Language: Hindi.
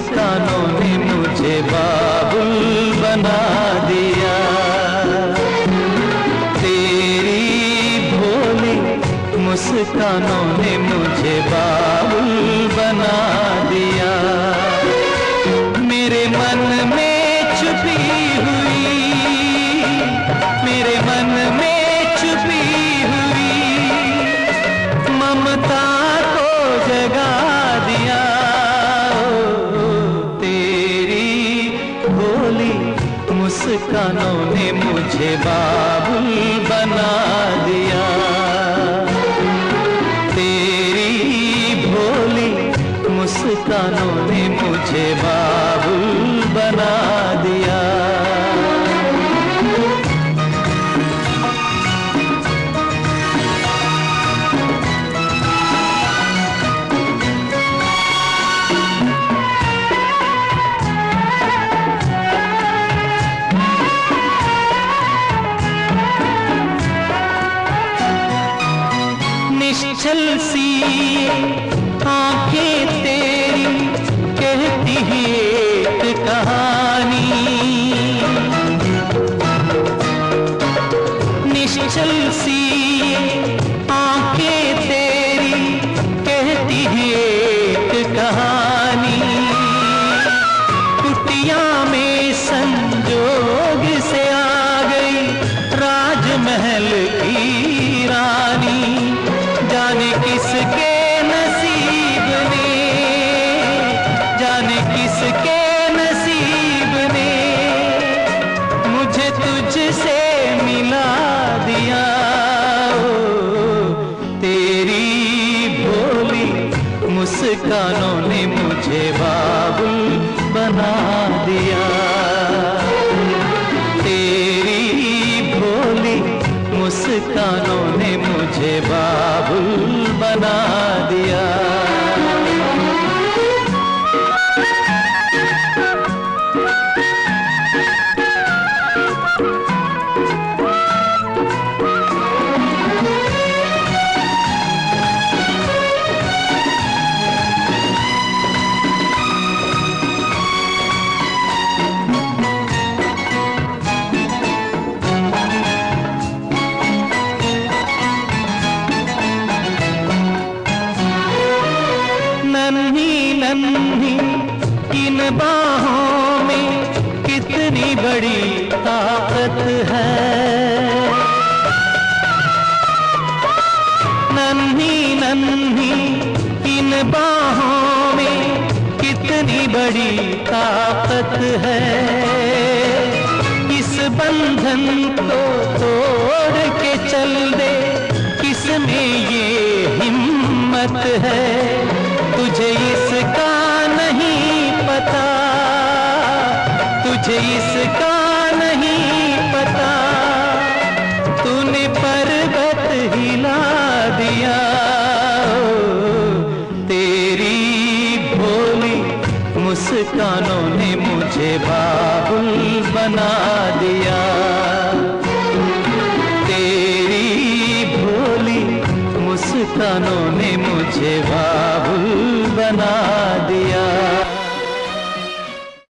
मुस्कानों ने मुझे बाबुल बना दिया। तेरी भोली मुस्कानों ने मुझे बाबुल बना दिया। मेरे मन में छुपी हुई, मेरे मन में छुपी हुई ममता को जगा दिया। तेरी भोली मुस्कानों ने मुझे बाबुल बना दिया। तेरी भोली मुस्कानों ने मुझे बाबुल बना दिया। निश्चल सी आंखें तेरी कहती ही एक कहानी। निश्चल सी आंखें तेरी कहती ही एक कहानी। कुटिया में संजोग से आ गई राजमहल की रानी। जाने किसके नसीब ने, जाने किसके नसीब ने मुझे तुझसे मिला दिया। तेरी भोली मुस्कानों ने मुझे बाबुल बना दिया। तेरी भोली मुस्कानों ने मुझे बाबुल बना दिया। नन्ही इन बाहों में कितनी बड़ी ताकत है। नन्ही इन बाहों में कितनी बड़ी ताकत है। इस बंधन को तोड़ के चल दे, किसमें ये हिम्मत है। तुझे इसका नहीं पता, तुझे इसका नहीं पता, तूने पर्वत हिला दिया। तेरी भोली मुस्कानों ने मुझे बाबुल बना दिया। तेरी भोली मुस्कानों ने मुझे